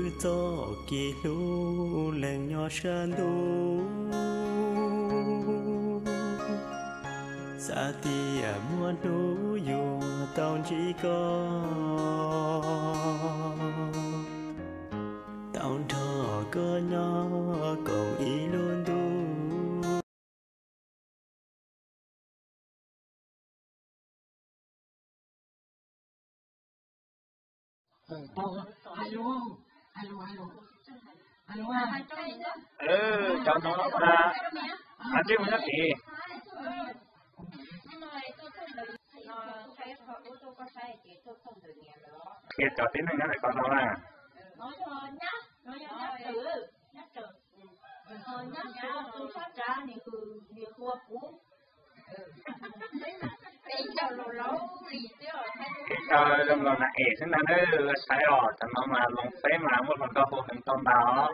cho kỳ lũ làng nhỏ san lũ xa tia mua lũ dù tao chỉ có tao thọ cơ nhỏ cầu ý luôn đủ cho nó là anh chứ không gì thì cho tiếng này nó lại còn đâu à nói nhắc từ nhắc từ phát ra thì cứ việc của cũ cái cho lâu thì cho đồng là ế xin là nó sai ở cho nó mà lồng phế mà một lần câu hình tôn đó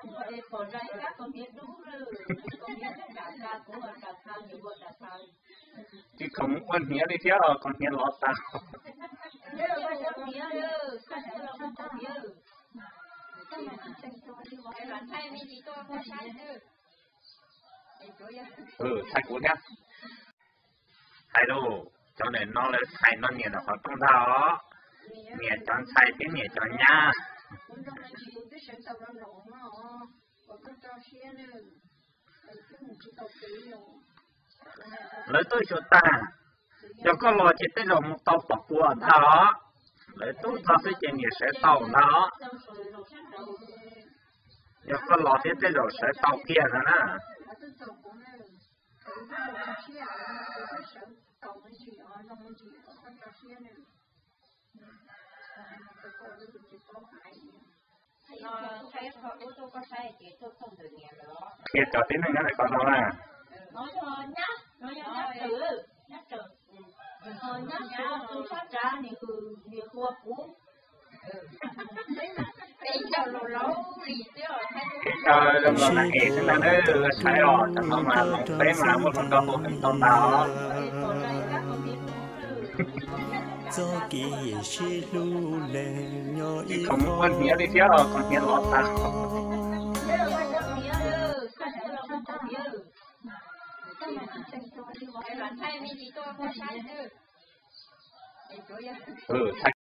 chứ không quan nghĩa đi theo còn nghĩa lọt sao sai cũ nhá sai đâu cho nên nó là sai nó nhiều là họ trong đó nhiều chọn sai tiếng nhiều chọn nha lấy tôi cho ta cho con lò chỉ tới một tàu bọc của đó lấy tôi ta sẽ chỉ nhiều sẽ tàu đó cho con lò chỉ tới rồi sẽ tàu kia rồi nè thì cho tiếng này nó lại còn đâu à nói nhắc từ nhắc từ phát ra thì cứ việc của cũ cái cho lâu thì cho đồng là ế xin là nó sai ở cho nó mà lồng phế mà một lần câu hình tôn đó cho kỳ sĩ lũ làng nhỏ chứ không quan nghĩa đi theo còn nghĩa lọt sao sai